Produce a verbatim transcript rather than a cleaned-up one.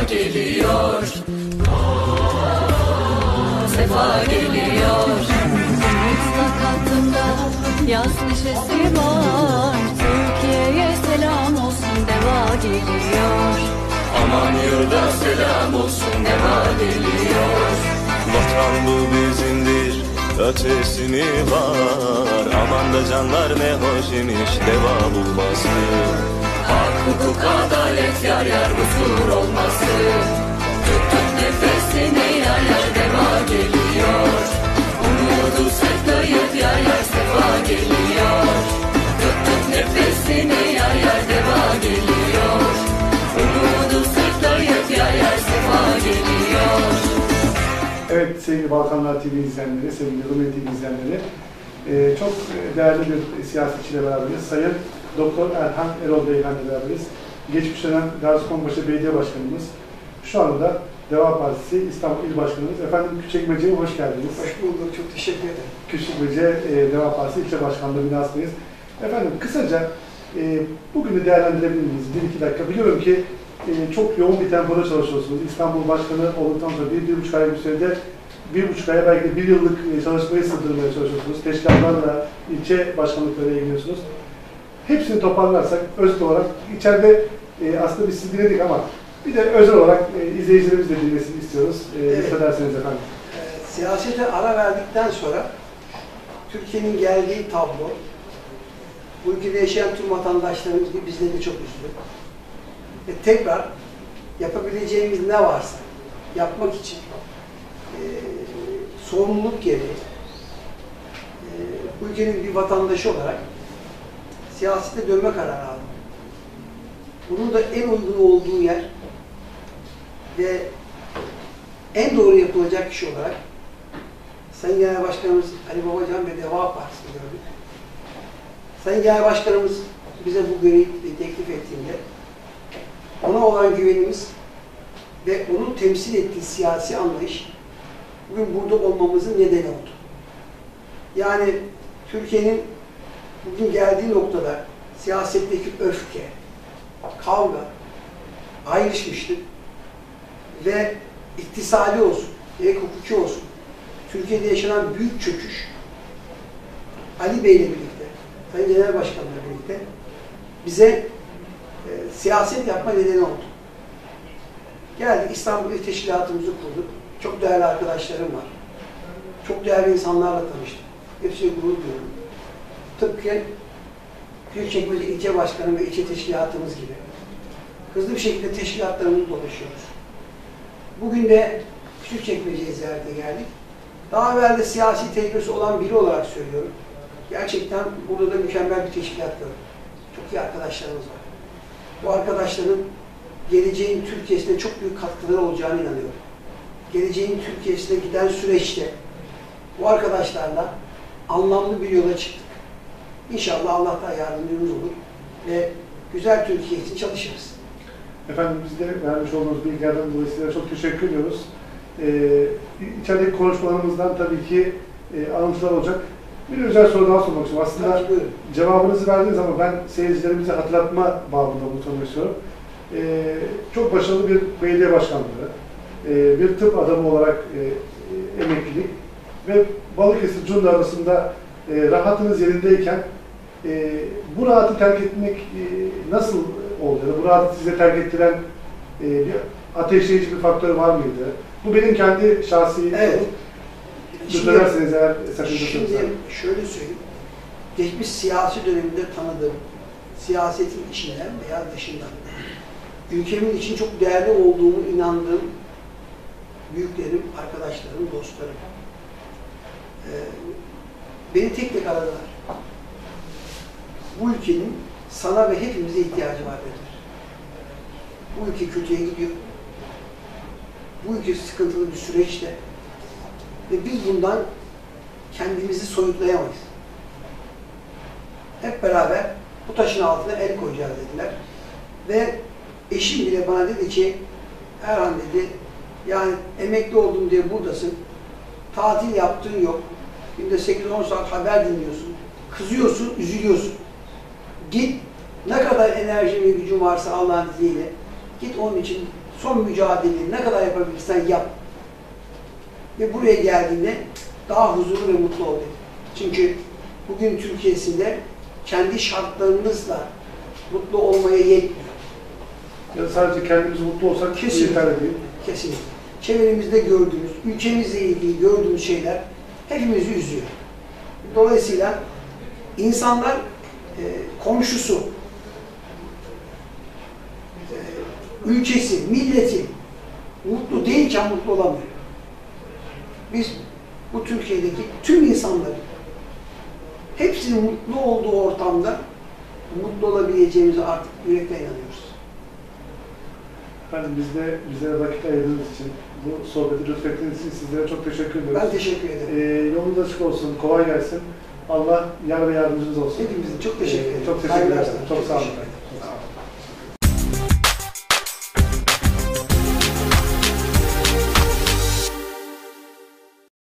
geliyor. Sefa geliyor. Umutla kalktığımda yaz neşesi var. Türkiye'ye selam olsun, deva geliyor. Aman yurda selam olsun, deva geliyor. Vatan bu bizimdir, ötesi mi var? Aman da canlar ne hoş imiş deva bulması. Hak, hukuk, adalet, yar yar huzur olması. Tut tut nefesini, yar yar deva geliyor. Umudu saklayıp yar yar sefa geliyor. Tut tut nefesini, yar yar deva geliyor. Umudu saklayıp yar yar sefa geliyor. Evet sevgili Balkanlar T V izleyenleri, sevgili Rumeli T V izleyenleri, e, çok değerli bir siyasetçiyle beraberiz. Sayın Doktor Erhan Erol Beyefendi beraberiz. Geçmiş dönem Gaziantep Belediye Başkanımız, şu anda da Deva Partisi İstanbul İl Başkanımız. Efendim Küçükçekmece'ye hoş geldiniz. Hoş bulduk, çok teşekkür ederim. Küçükçekmece e, Deva Partisi İlçe Başkanlığı binasındayız. Efendim kısaca e, bugünü değerlendirebilir miyiz? Bir iki dakika. Biliyorum ki e, çok yoğun bir tempoda çalışıyorsunuz. İstanbul Başkanı olduktan sonra bir, bir buçuk ay bir sürede bir buçuk aya belki de bir yıllık çalışmayı sığdırmaya çalışıyorsunuz. Teşkilatlarla, ilçe başkanlıklarıyla ilgileniyorsunuz. Hepsini toparlarsak özet olarak içeride e, aslında biz sizi dinledik ama bir de özel olarak e, izleyicilerimiz de dinlesini istiyoruz. E, evet. İsterseniz efendim. E, siyasete ara verdikten sonra Türkiye'nin geldiği tablo, bu ülkede yaşayan tüm vatandaşlarımız gibi bizleri de çok üzdü. Ve tekrar yapabileceğimiz ne varsa yapmak için e, sorumluluk gereği e, bu ülkenin bir vatandaşı olarak siyasete dönme kararı aldım. Bunun da en uygun olduğu yer ve en doğru yapılacak kişi olarak Sayın Genel Başkanımız Ali Babacan ve Deva Partisi'ni gördük. Sayın Genel Başkanımız bize bu görevi teklif ettiğinde ona olan güvenimiz ve onun temsil ettiği siyasi anlayış bugün burada olmamızın nedeni oldu. Yani Türkiye'nin bugün geldiği noktada siyasetteki öfke, kavga ayrışmıştır ve iktisadi olsun, gerek hukuki olsun, Türkiye'de yaşanan büyük çöküş Ali Bey ile birlikte, Sayın Genel Başkan'la birlikte bize e, siyaset yapma nedeni oldu. Geldik, İstanbul İl Teşkilatımızı kurduk. Çok değerli arkadaşlarım var. Çok değerli insanlarla tanıştım. Hepsiyle gurur duyuyorum. Tıpkı Küçükçekmece İlçe Başkanı ve ilçe teşkilatımız gibi hızlı bir şekilde teşkilatlarımızı dolaşıyoruz. Bugün de Küçükçekmece'ye ziyarete geldik. Daha evvel de siyasi tecrübesi olan biri olarak söylüyorum. Gerçekten burada da mükemmel bir teşkilat gördüm. Çok iyi arkadaşlarımız var. Bu arkadaşların geleceğin Türkiye'sine çok büyük katkıları olacağını inanıyorum. Geleceğin Türkiye'sine giden süreçte bu arkadaşlarla anlamlı bir yola çıktık. İnşallah Allah da yardımcımız olur ve güzel Türkiye için çalışırız. Efendim biz de vermiş olduğunuz bilgilerden dolayısıyla çok teşekkür ediyoruz. Ee, içerideki konuşmalarımızdan tabii ki e, alıntılar olacak. Bir özel soru daha sormak istiyorum. Aslında cevabınızı verdiniz ama ben seyircilerimize hatırlatma babında bunu sormak istiyorum. Ee, çok başarılı bir belediye başkanlığı, e, bir tıp adamı olarak e, e, emeklilik ve Balıkesir Cunda arasında e, rahatınız yerindeyken e, bu rahatı terk etmek e, nasıl oldu? Bu rahatı size terk ettiren e, bir ateşleyici bir faktör var mıydı? Bu benim kendi şahsi evet. Şimdi, eğer şimdi şöyle söyleyeyim. Geçmiş siyasi döneminde tanıdığım, siyasetin içinden veya dışından, ülkemin için çok değerli olduğumu inandığım büyüklerim, arkadaşlarım, dostlarım. Ee, beni tek tek aradılar. Bu ülkenin sana ve hepimize ihtiyacı var dediler. Bu ülke kötüye gidiyor. Bu ülke sıkıntılı bir süreçte ve biz bundan kendimizi soyutlayamayız. Hep beraber bu taşın altına el koyacağız dediler. Ve eşim bile bana dedi ki, Erhan dedi, yani emekli oldum diye buradasın, tatil yaptığın yok, günde sekiz on saat haber dinliyorsun, kızıyorsun, üzülüyorsun. Git, ne kadar enerji ve gücün varsa Allah'ın izniyle, git onun için son mücadeleyi ne kadar yapabilirsen yap. Ve buraya geldiğinde daha huzurlu ve mutlu ol dedi. Çünkü bugün Türkiye'sinde kendi şartlarımızla mutlu olmaya yetmiyor. Ya da sadece kendimiz mutlu olsak Kesinlikle. yeterli değil. Kesinlikle. Çevremizde gördüğümüz, ülkemizle ilgili gördüğümüz şeyler hepimizi üzüyor. Dolayısıyla insanlar e, komşusu, e, ülkesi, milleti mutlu değilken mutlu olamıyor. Biz bu Türkiye'deki tüm insanların hepsinin mutlu olduğu ortamda mutlu olabileceğimize artık yürekten inanıyoruz. Efendim biz de bizlere vakit ayırdığınız için, bu sohbeti lütfettiğiniz için sizlere çok teşekkür ediyoruz. Ben teşekkür ederim. Ee, yolunuz açık olsun, kolay gelsin. Allah yar ve yardımcınız olsun. Hepimizin çok teşekkür ederim. Çok teşekkür Hayırlı ederim. akşamlar. Çok sağ olun. teşekkür ederim.